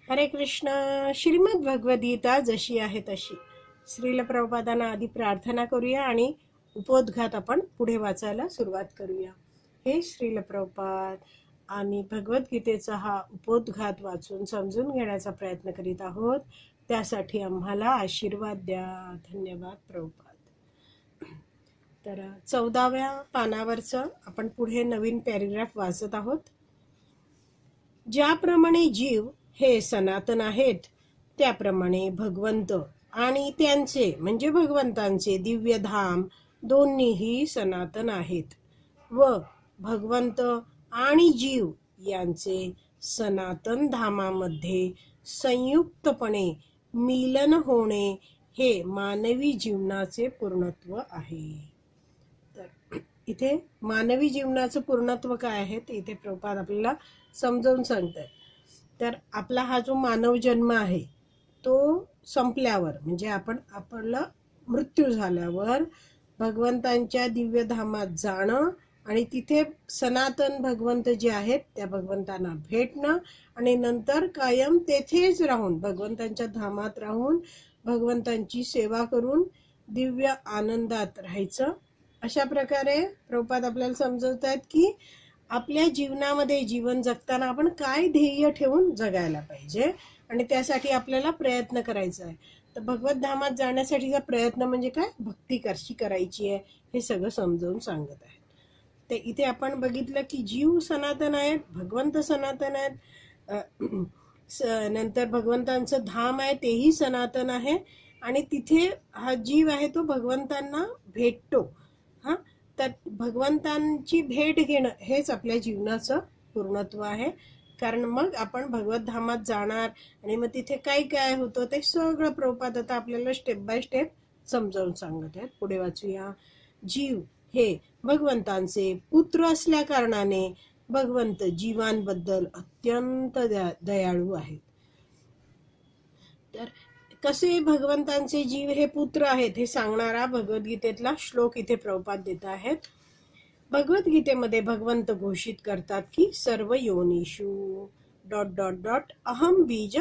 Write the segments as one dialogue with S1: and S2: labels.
S1: हरे कृष्ण. श्रीमद भगवद्गीता जशी आहे तशी. श्रील प्रभुपादांना आधी प्रार्थना करूया आणि उपोद्घात आपण पुढे वाचायला सुरुवात करूया. हे श्रील प्रभुपाद, आम्ही भगवद्गीतेचा हा उपोद्घात वाचून समजून घेण्याचा प्रयत्न करीत आहोत. त्यासाठी आम्हाला आशीर्वाद द्या. धन्यवाद प्रभुपाद. तर 14व्या पानावरचं आपण पुढे नवीन पॅरेग्राफ वाचत आहोत. ज्याप्रमाणे जीव हे सनातन आहेत, त्याप्रमाणे भगवंत आणि त्यांचे म्हणजे भगवंतांचे दिव्य धाम दोन्हीही सनातन आहेत व भगवंत आणि जीव यांचे सनातन धामामध्ये संयुक्तपणे मिलन होणे हे मानवी जीवनाचे पूर्णत्व आहे. तर इथे मानवी जीवनाचं पूर्णत्व काय आहे ते इथे प्रभुपाद आपल्याला समजावून सांगतात. तर आपला हा जो मानव जन्म आहे तो संपल्यावर म्हणजे आपला मृत्यू झाल्यावर भगवंतांच्या दिव्य धामात जाणं आणि तिथे सनातन भगवंत जे आहेत त्या भगवंतांना भेटणं आणि नंतर कायम तेथेच राहून भगवंतांच्या धामात राहून भगवंतांची सेवा करून दिव्य आनंदात राहायचं. अशा प्रकारे प्रभुपाद आपल्याला समजवत आहेत की आपल्या जीवनामध्ये जीवन जगताना आपण काय ध्येय ठेवून जगायला पाहिजे आणि त्यासाठी आपल्याला प्रयत्न करायचा आहे. तर भगवत धामात जाण्यासाठीचा प्रयत्न म्हणजे काय, भक्ती कशी करायची आहे हे सगळं समजावून सांगत आहेत. ते इथे आपण बघितलं की जीव सनातन आहेत, भगवंत सनातन आहेत, नंतर भगवंतांचं धाम आहे तेही सनातन आहे आणि तिथे हा जीव आहे तो भगवंतांना भेटतो. तर भगवंतांची भेट घेणं हेच आपल्या जीवनाचं पूर्णत्व आहे. कारण मग आपण भगवत धामात जाणार आणि मग तिथे काय काय होतं ते सगळं प्रभुपाद आता आपल्याला स्टेप बाय स्टेप समजावून सांगत आहेत. पुढे वाचूया. जीव हे भगवंतांचे पुत्र असल्या कारणाने भगवंत जीवांबद्दल अत्यंत दयाळू आहेत. तर कसे भगवंतांचे जीव हे पुत्र आहेत हे सांगणारा भगवद्गीतेतला श्लोक इथे प्रभुपाद देत आहेत. भगवद्गीतेमध्ये भगवंत घोषित करतात की सर्व योनिषु ... अहम बीज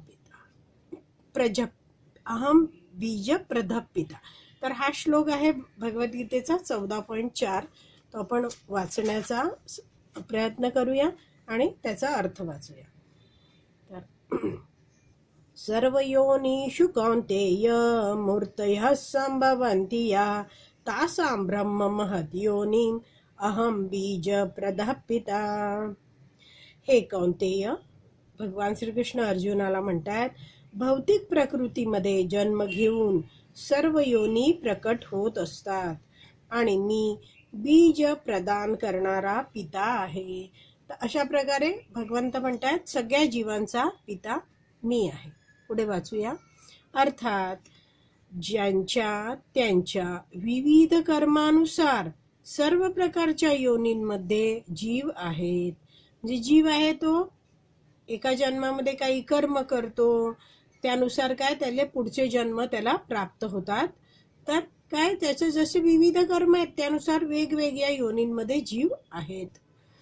S1: प्रदपिता. तर हा श्लोक आहे भगवद्गीतेचा 14.4. तो आपण वाचण्याचा प्रयत्न करूया आणि त्याचा अर्थ वाचूया. तर सर्व योनिषु कौन्तेय मूर्तयः सम्भवन्ति या तासां ब्रह्म महत् योनिं अहम बीज प्रदपिता. हे कौन्तेय, भगवान श्रीकृष्ण अर्जुनाला म्हणतात, भौतिक प्रकृतीमध्ये जन्म घेऊन सर्व योनी प्रकट होत असतात आणि मी बीज प्रदान करणारा पिता आहे. तर अशा प्रकारे भगवंत म्हणतात सगळ्या जीवांचा पिता मी आहे. पुढे वाचूया. अर्थात ज्यांच्या त्यांच्या विविध कर्मानुसार सर्व प्रकारच्या योनींमध्ये जीव आहेत. म्हणजे जीव आहे तो एका जन्मामध्ये काही कर्म करतो, त्यानुसार काय त्याला पुढचे जन्म त्याला प्राप्त होतात. तर काय त्याचे जसे विविध कर्म आहेत त्यानुसार वेगवेगळ्या योनींमध्ये जीव आहेत.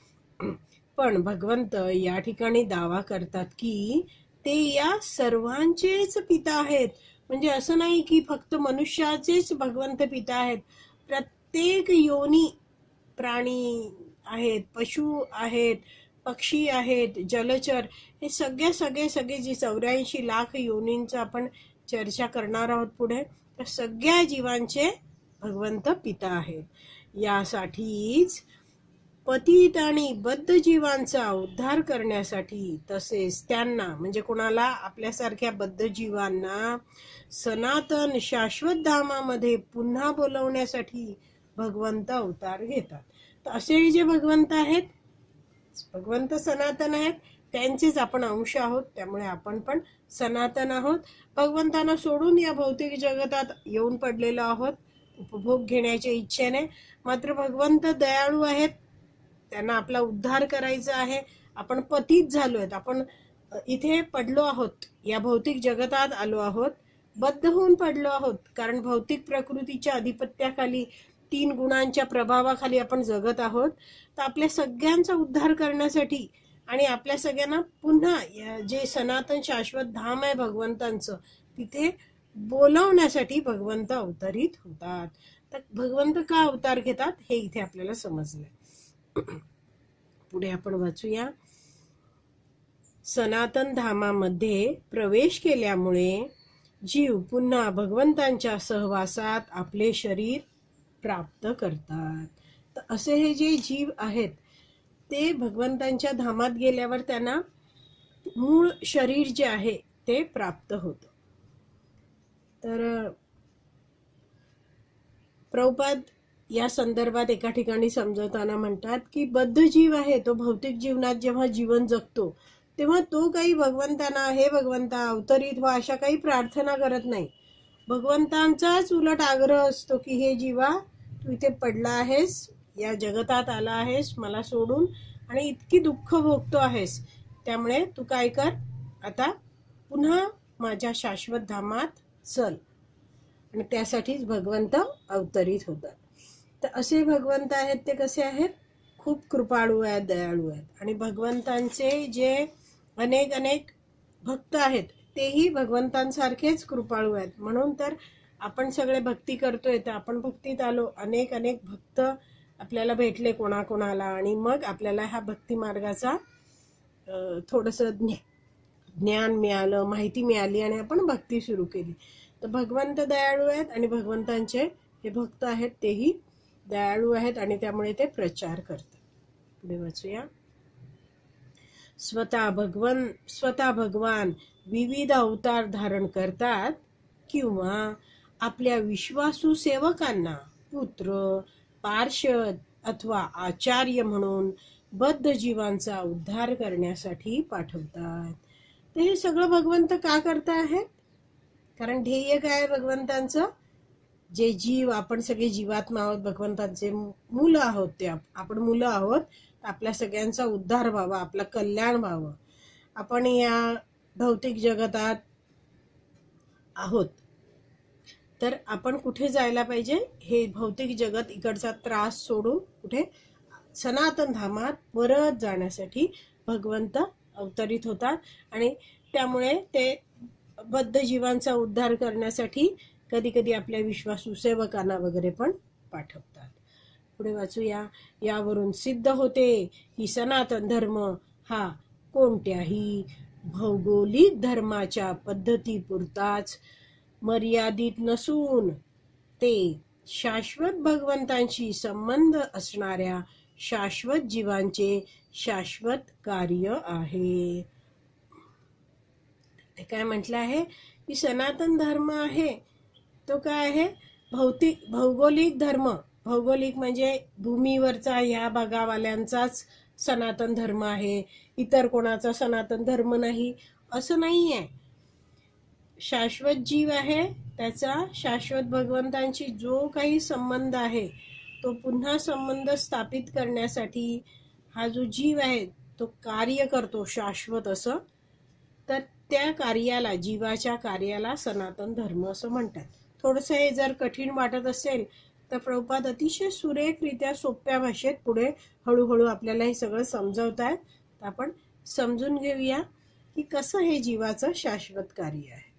S1: पण भगवंत या ठिकाणी दावा करतात की ते या सर्वांचेच पिता आहेत. म्हणजे असं नाही की फक्त मनुष्याचेच भगवंत पिता आहेत. प्रत्येक योनी, प्राणी आहेत, पशु आहेत, पक्षी आहेत, जलचर, हे सगळे जी 84 लाख योनींचं आपण चर्चा करणार आहोत पुढे, तर सगळ्या जीवांचे भगवंत पिता आहेत. यासाठीच पतित आणि बद्ध जीवांचा उद्धार करण्यासाठी तसेच त्यांना म्हणजे कोणाला आपल्यासारख्या बद्ध जीवांना सनातन शाश्वत धामामध्ये पुन्हा बोलवण्यासाठी भगवंत अवतार घेतात. तर असे जे भगवंत आहेत, भगवंत सनातन आहेत, त्यांचेच आपण अंश आहोत. त्यामुळे आपण पण सनातन आहोत. भगवंतांना सोडून या भौतिक जगतात येऊन पडलेलो आहोत उपभोग घेण्याच्या इच्छेने. मात्र भगवंत दयाळू आहेत, त्यांना आपला उद्धार करायचा आहे. आपण पतित झालो आहेत, आपण इथे पडलो आहोत, या भौतिक जगतात आलो आहोत, बद्ध होऊन पडलो आहोत. कारण भौतिक प्रकृतीच्या अधिपत्याखाली 3 गुणांच्या प्रभावाखाली आपण जगत आहोत. तर आपल्या सगळ्यांचा उद्धार करण्यासाठी आणि आपल्या सगळ्यांना पुन्हा जे सनातन शाश्वत धाम आहे भगवंतांचं तिथे बोलवण्यासाठी भगवंत अवतरित होतात. तर भगवंत का अवतार घेतात हे इथे आपल्याला समजलंय. पुढे आपण वाचूया. सनातन धामामध्ये प्रवेश केल्यामुळे जीव पुन्हा भगवंतांच्या सहवासात आपले शरीर प्राप्त करतात. तर असे हे जे जीव आहेत ते भगवंतांच्या धामात गेल्यावर त्यांना मूळ शरीर जे आहे ते प्राप्त होतं. तर प्रभुपाद या संदर्भात एका ठिकाणी समजवताना म्हणतात की बद्ध जीव आहे तो भौतिक जीवनात जेव्हा जीवन जगतो तेव्हा तो काही भगवंतांना हे भगवंता अवतरित व्हा अशा काही प्रार्थना करत नाही. भगवंतांचाच उलट आग्रह असतो की हे जीवा तू इथे पडला आहेस, या जगतात आला आहेस मला सोडून आणि इतकी दुःख भोगतो आहेस, त्यामुळे तू काय कर, आता पुन्हा माझ्या शाश्वत धामात चल. आणि त्यासाठीच भगवंत अवतरित होतात. तर असे भगवंत आहेत ते कसे आहेत, खूप कृपाळू आहेत, दयाळू आहेत. आणि भगवंतांचे जे अनेक अनेक भक्त आहेत तेही भगवंतांसारखेच कृपाळू आहेत. म्हणून तर आपण सगळे भक्ती करतोय, तर आपण भक्तीत आलो, अनेक अनेक भक्त आपल्याला भेटले कोणाकोणाला आणि मग आपल्याला ह्या भक्ती मार्गाचा थोडंसं ज्ञान मिळालं, माहिती मिळाली आणि आपण भक्ती सुरू केली. तर भगवंत दयाळू आहेत आणि भगवंतांचे हे भक्त आहेत तेही दयाळू आहेत आणि त्यामुळे ते प्रचार करतात. पुढे वाचूया. स्वतः भगवान विविध अवतार धारण करतात किंवा आपल्या विश्वासू सेवकांना पुत्र, पार्षद अथवा आचार्य म्हणून बद्ध जीवांचा उद्धार करण्यासाठी पाठवतात. तर हे सगळं भगवंत का करता आहेत, कारण ध्येय काय आहे भगवंतांचं, जे जीव आपण सगळे जीवात्मा आहोत, भगवंतांचे मुलं आहोत, ते आपण मुलं आहोत, आपल्या सगळ्यांचा उद्धार व्हावा, आपलं कल्याण व्हावं. आपण या भौतिक जगतात आहोत तर आपण कुठे जायला पाहिजे, हे भौतिक जगत इकडचा त्रास सोडून कुठे सनातन धामात परत जाण्यासाठी भगवंत अवतरित होतात. आणि त्यामुळे ते बद्ध जीवांचा उद्धार करण्यासाठी कधी कधी आपल्या विश्वासू सेवकांना वगैरे पण पाठवतात. पुढे वाचूया. यावरून सिद्ध होते की सनातन धर्म हा कोणत्याही भौगोलिक धर्माच्या पद्धतीपुरताच मर्यादित नसून ते शाश्वत भगवंतांशी संबंध असणाऱ्या शाश्वत जीवांचे शाश्वत कार्य आहे. ते काय म्हटलं आहे की सनातन धर्म आहे तो काय आहे, भौगोलिक धर्म. भौगोलिक म्हणजे भूमीवरचा ह्या भागावाल्यांचाच सनातन धर्म आहे, इतर कोणाचा सनातन धर्म नाही असं नाही आहे. शाश्वत जीव आहे त्याचा शाश्वत भगवंतांशी जो काही संबंध आहे तो पुन्हा संबंध स्थापित करण्यासाठी हा जो जीव आहे तो कार्य करतो शाश्वत असं. तर त्या कार्याला, जीवाच्या कार्याला सनातन धर्म असं म्हणतात. थोडंसं हे जर कठीण वाटत असेल तर प्रभुपाद अतिशय सुरेखरित्या सोप्या भाषेत पुढे हळूहळू आपल्याला हे सगळं समजवतायत. तर आपण समजून घेऊया की कसं हे जीवाचं शाश्वत कार्य आहे.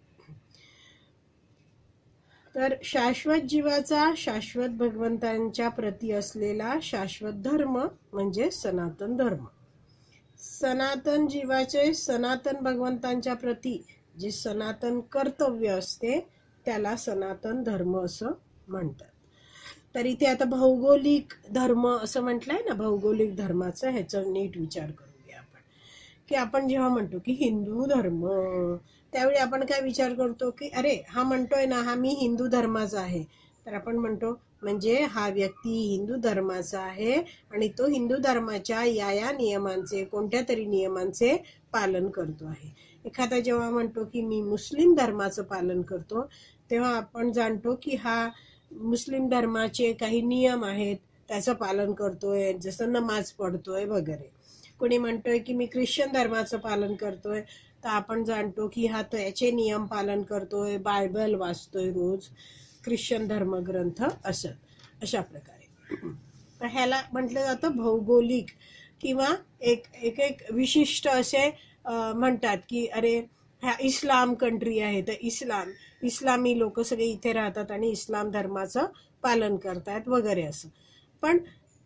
S1: तर शाश्वत जीवाचा शाश्वत भगवंतांच्या प्रती असलेला शाश्वत धर्म म्हणजे सनातन धर्म. सनातन जीवाचे सनातन भगवंतांच्या प्रती जे सनातन कर्तव्य असते त्याला सनातन धर्म असं म्हणतात. तर इथे आता भौगोलिक धर्म असं म्हटलंय ना, भौगोलिक धर्माचा ह्याचा नीट विचार करूया आपण. की आपण जेव्हा म्हणतो की हिंदू धर्म, त्यावेळी आपण काय विचार करतो की अरे हा म्हणतोय ना हा मी हिंदू धर्माचा आहे, तर आपण म्हणतो म्हणजे हा व्यक्ती हिंदू धर्माचा आहे आणि तो हिंदू धर्माच्या या नियमांचे, कोणत्या तरी नियमांचे पालन करतो आहे. एखादा जेव्हा म्हणतो की मी मुस्लिम धर्माचं पालन करतो तेव्हा आपण जाणतो की हा मुस्लिम धर्माचे काही नियम आहेत त्याचं पालन करतोय, जसं नमाज पढतोय वगैरे. कोणी म्हणतोय की मी ख्रिश्चन धर्माचं पालन करतोय तर आपण जाणतो की हा त्याचे नियम पालन करतोय, बायबल वाचतोय रोज, ख्रिश्चन धर्मग्रंथ असं अशा प्रकारे. तर ह्याला म्हटलं जातं भौगोलिक. किंवा एक एक एक विशिष्ट असे म्हणतात की अरे ह्या इस्लाम कंट्री आहे तर इस्लामी लोक सगळे इथे राहतात आणि इस्लाम धर्माचं पालन करतात वगैरे असं. पण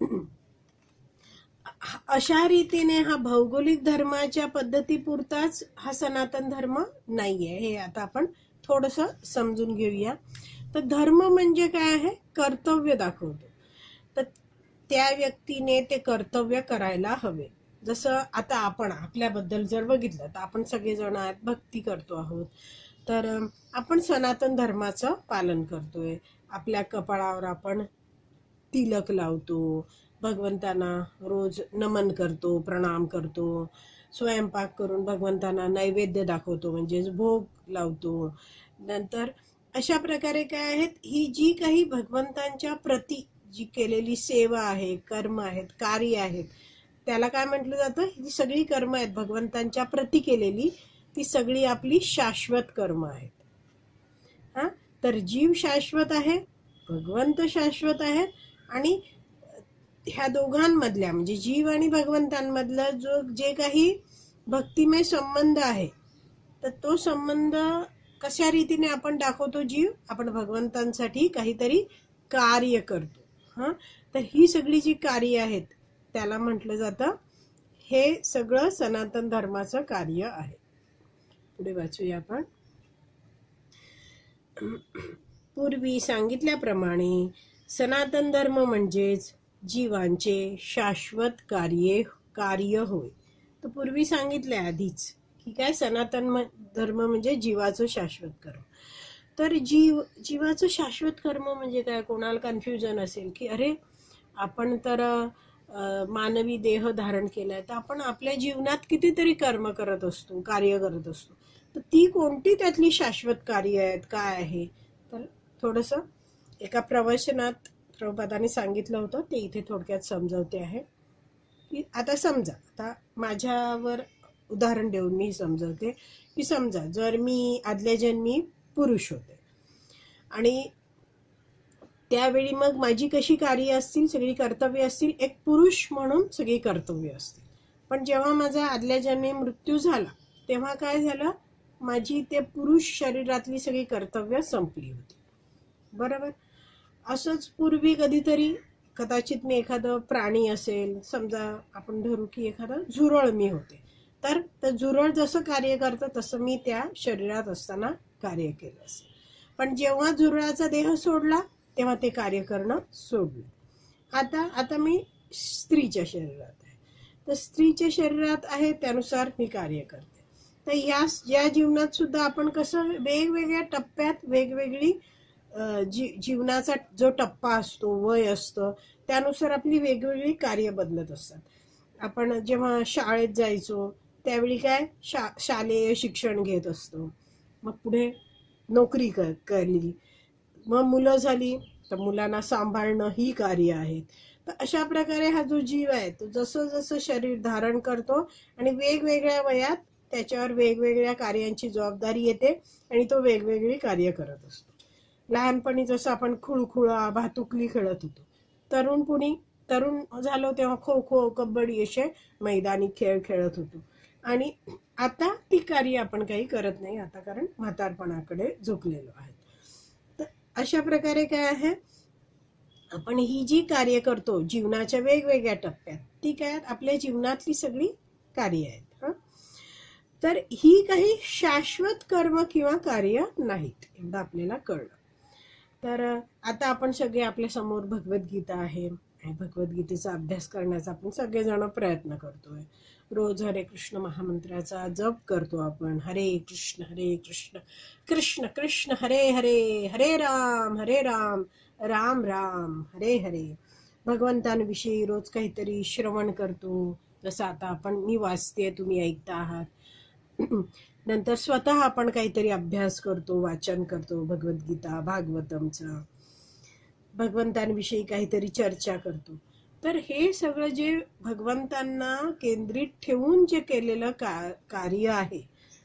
S1: अशा रीतीने हा भौगोलिक धर्माच्या पद्धतीपुरताच हा सनातन धर्म नाहीये, हे आता आपण थोडस समजून घेऊया. तर धर्म म्हणजे काय आहे? कर्तव्य दाखवतो. तर त्या व्यक्तीने ते कर्तव्य करायला हवे. जसं आता आपण आपल्याबद्दल जर बघितलं तर आपण सगळेजण आहेत, भक्ती करतो आहोत, तर आपण सनातन धर्माचं पालन करतोय. आपल्या कपाळावर आपण तिलक लावतो, भगवंतांना रोज नमन करतो, प्रणाम करतो, स्वयंपाक करून भगवंतांना नैवेद्य दाखवतो म्हणजेच भोग लावतो. नंतर अशा प्रकारे काय आहेत, ही जी काही भगवंतांच्या प्रती जी केलेली सेवा आहे, कर्म आहेत, कार्य आहेत, त्याला काय म्हटलं जातं? ही सगळी कर्म आहेत भगवंतांच्या प्रती केलेली, ती सगळी आपली शाश्वत कर्म आहेत. हा, तर जीव शाश्वत आहे, भगवंत शाश्वत आहेत, आणि ह्या दोघांमधल्या म्हणजे जीव आणि भगवंतांमधला जो जे काही भक्तिमय संबंध आहे, तर तो संबंध कशा रीतीने आपण दाखवतो? जीव आपण भगवंतांसाठी काहीतरी कार्य करतो. हा, तर ही सगळी जी कार्य आहेत त्याला म्हटलं जातं हे सगळं सनातन धर्माचं कार्य आहे. पुढे वाचूया आपण. पूर्वी सांगितल्याप्रमाणे सनातन धर्म म्हणजेच जीवांचे शाश्वत कार्य होय. तर पूर्वी सांगितले आधीच की काय, सनातन धर्म म्हणजे जीवाचं शाश्वत कर्म. तर जीवाचं शाश्वत कर्म म्हणजे काय? कोणाला कन्फ्युजन असेल की अरे आपण तर मानवी देह धारण केलाय, तर आपण आपल्या जीवनात कितीतरी कर्म करत असतो, कार्य करत असतो, तर ती कोणती त्यातली शाश्वत कार्य आहेत, काय आहे? तर थोडस एका प्रवचनात प्रभुपादांनी सांगितलं होतं, ते इथे थोडक्यात समजावते आहे. की आता समजा, आता माझ्यावर उदाहरण देऊन मी समजावते की समजा जर मी आदल्या जन्मी पुरुष होते आणि त्यावेळी मग माझी कशी कार्य असतील, सगळी कर्तव्य असतील, एक पुरुष म्हणून सगळी कर्तव्य असतील. पण जेव्हा माझा आदल्या जन्मी मृत्यू झाला तेव्हा काय झालं, माझी ते पुरुष शरीरातली सगळी कर्तव्य संपली होती. बरोबर. असंच पूर्वी कधीतरी कदाचित मी एखादं प्राणी असेल, समजा आपण धरू की एखादं झुरळ मी होते, तर झुरळ जसं कार्य करतं तसं मी त्या शरीरात असताना कार्य केलं असेल. पण जेव्हा झुरळाचा देह सोडला तेव्हा ते कार्य करणं सोडलं. आता मी स्त्रीच्या शरीरात आहे, तर स्त्रीच्या शरीरात आहे त्यानुसार मी कार्य करते. तर या जीवनात सुद्धा आपण कसं वेगवेगळ्या टप्प्यात वेगवेगळी जीवनाचा जो टप्पा असतो, वय असतं, त्यानुसार आपली वेगवेगळी कार्य बदलत असतात. आपण जेव्हा शाळेत जायचो त्यावेळी काय शालेय शिक्षण घेत असतो, मग पुढे नोकरी केली, मग मुलं झाली तर मुलांना सांभाळणं ही कार्य आहेत. तर अशा प्रकारे हा जो जीव आहे तो जसं जसं शरीर धारण करतो आणि वेगवेगळ्या वयात त्याच्यावर वेगवेगळ्या कार्यांची जबाबदारी येते आणि तो वेगवेगळी कार्य करत असतो. लहानपणी जसं आपण खुळखुळा भातुकली खेळत होतो, तरुण झालो तेव्हा खो खो कबड्डी असे मैदानी खेळ खेळत होतो, आणि आता ती कार्य आपण काही करत नाही आता, कारण म्हातारपणाकडे झुकलेलो आहे. तर अशा प्रकारे काय आहे, आपण ही जी कार्य करतो जीवनाच्या वेगवेगळ्या टप्प्यात, ती काय आपल्या जीवनातली सगळी कार्य आहेत. तर ही काही शाश्वत कर्म किंवा कार्य नाहीत, एवढं आपल्याला कळलं. तर आता आपण सगळे आपल्या समोर भगवद्गीता आहे, भगवद्गीतेचा अभ्यास करण्याचा आपण सगळेजण प्रयत्न करतोय. रोज हरे कृष्ण महामंत्राचा जप करतो आपण. हरे कृष्ण कृष्ण कृष्ण हरे हरे, हरे राम राम राम हरे हरे. भगवंतांविषयी रोज काहीतरी श्रवण करतो, जसं आता मी वाचते, तुम्ही ऐकता आहात. नंतर स्वतः आपण काहीतरी अभ्यास करतो, वाचन करतो भगवद्गीता भागवतमचा, भगवंतांविषयी काहीतरी चर्चा करतो. तर हे सगळं जे भगवंतांना केंद्रित ठेवून जे केलेलं कार्य आहे,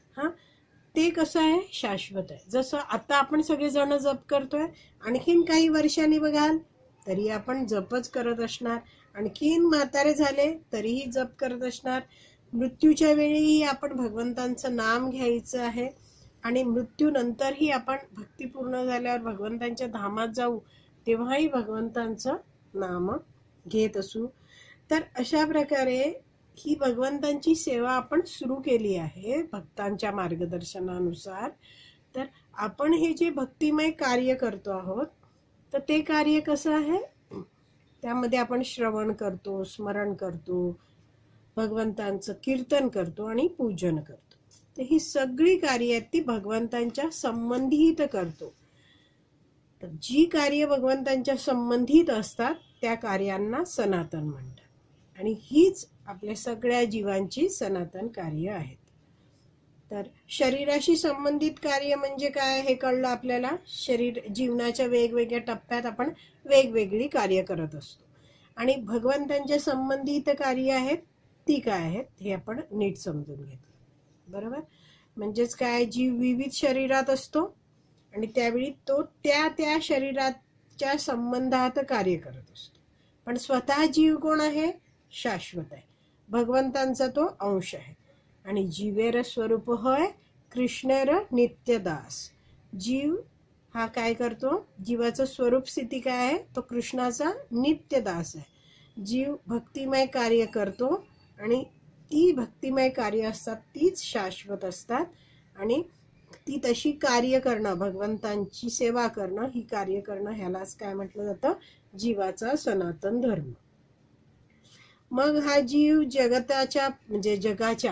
S1: ते कसं आहे, शाश्वत आहे. जसं आता आपण सगळेजण जप करतोय, आणखीन काही वर्षांनी बघाल तरी आपण जपच करत असणार, आणखीन म्हातारे झाले तरीही जप करत असणार. मृत्यूच्या वेळीही आपण भगवंतांचं नाम घ्यायचं आहे आणि मृत्यूनंतरही आपण भक्ती पूर्ण झाल्यावर भगवंतांच्या धामात जाऊ तेव्हाही भगवंतांचं नाम घेत असू. तर अशा प्रकारे ही भगवंतांची सेवा आपण सुरू केली आहे भक्तांच्या मार्गदर्शनानुसार. तर आपण हे जे भक्तिमय कार्य करतो आहोत तर ते कार्य कसं आहे, त्यामध्ये आपण श्रवण करतो, स्मरण करतो, भगवंतांचं कीर्तन करतो आणि पूजन करतो. तर ही सगळी कार्य आहेत ती भगवंतांच्या संबंधित करतो. तर जी कार्य भगवंतांच्या संबंधित असतात त्या कार्यांना सनातन म्हणतात आणि हीच आपल्या सगळ्या जीवांची सनातन कार्य आहेत. तर शरीराशी संबंधित कार्य म्हणजे काय हे कळलं आपल्याला. जीवनाच्या वेगवेगळ्या टप्प्यात आपण वेगवेगळी कार्य करत असतो आणि भगवंतांच्या संबंधित कार्य आहेत ती काय आहेत हे आपण नीट समजून घेतलं. बरोबर. म्हणजेच काय, जीव विविध शरीरात असतो आणि त्यावेळी तो त्या शरीराच्या संबंधात कार्य करत असतो. पण स्वतः जीव कोण आहे, शाश्वत आहे, भगवंतांचा तो अंश आहे. आणि जीवेर स्वरूप होय कृष्णेर नित्यदास. जीव हा काय करतो, जीवाचं स्वरूप स्थिती काय आहे, तो कृष्णाचा नित्यदास आहे. जीव भक्तिमय कार्य करतो आणि ती भक्तिमय कार्य असतात तीच शाश्वत असतात आणि ती तशी कार्य करणं, भगवंतांची सेवा करणं, ही कार्य करणं ह्यालाच काय म्हटलं जातं, जीवाचा सनातन धर्म. मग हा जीव जगताच्या म्हणजे जगाच्या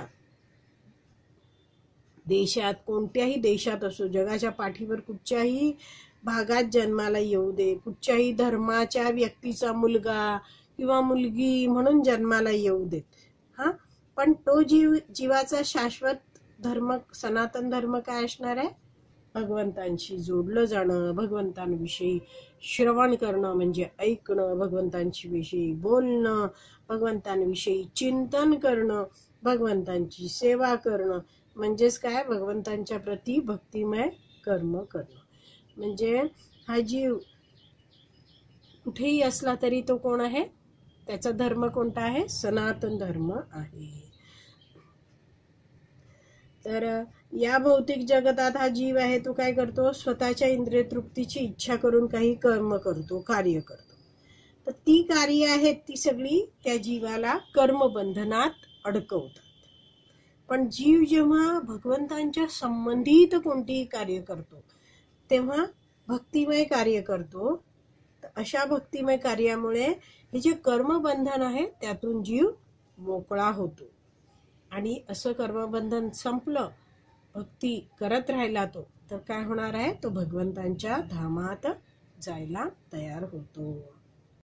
S1: देशात, कोणत्याही देशात असो, जगाच्या पाठीवर कुठच्याही भागात जन्माला येऊ दे, कुठच्याही धर्माच्या व्यक्तीचा मुलगा किंवा मुलगी म्हणून जन्माला येऊ देत, हा, पण तो जीवाचा शाश्वत धर्म, सनातन धर्म काय असणार आहे, भगवंतांशी जोडलं जाणं, भगवंतांविषयी श्रवण करणं म्हणजे ऐकणं, भगवंतांची विषयी बोलणं, भगवंतांविषयी चिंतन करणं, भगवंतांची सेवा करणं म्हणजेच काय, भगवंतांच्या प्रती भक्तिमय कर्म करणं. म्हणजे हा जीव कुठेही असला तरी तो कोण आहे, त्याचा धर्म कोणता आहे, सनातन धर्म आहे. तर या भौतिक जगतात हा जीव आहे तो काय करतो, स्वतःच्या इंद्रिय तृप्तीची इच्छा करून काही कर्म करतो, कार्य करतो. तर ती कार्य आहेत ती सगळी त्या जीवाला कर्मबंधनात अडकवतात. पण जीव जेव्हा भगवंतांच्या संबंधित कोणतीही कार्य करतो तेव्हा भक्तिमय कार्य करतो. तर अशा भक्तिमय कार्यामुळे हे जे कर्मबंधन आहे त्यातून जीव मोकळा होतो आणि असं कर्मबंधन संपलं, भक्ती करत राहिला तो, तर काय होणार आहे, तो भगवंतांच्या धामात जायला तयार होतो.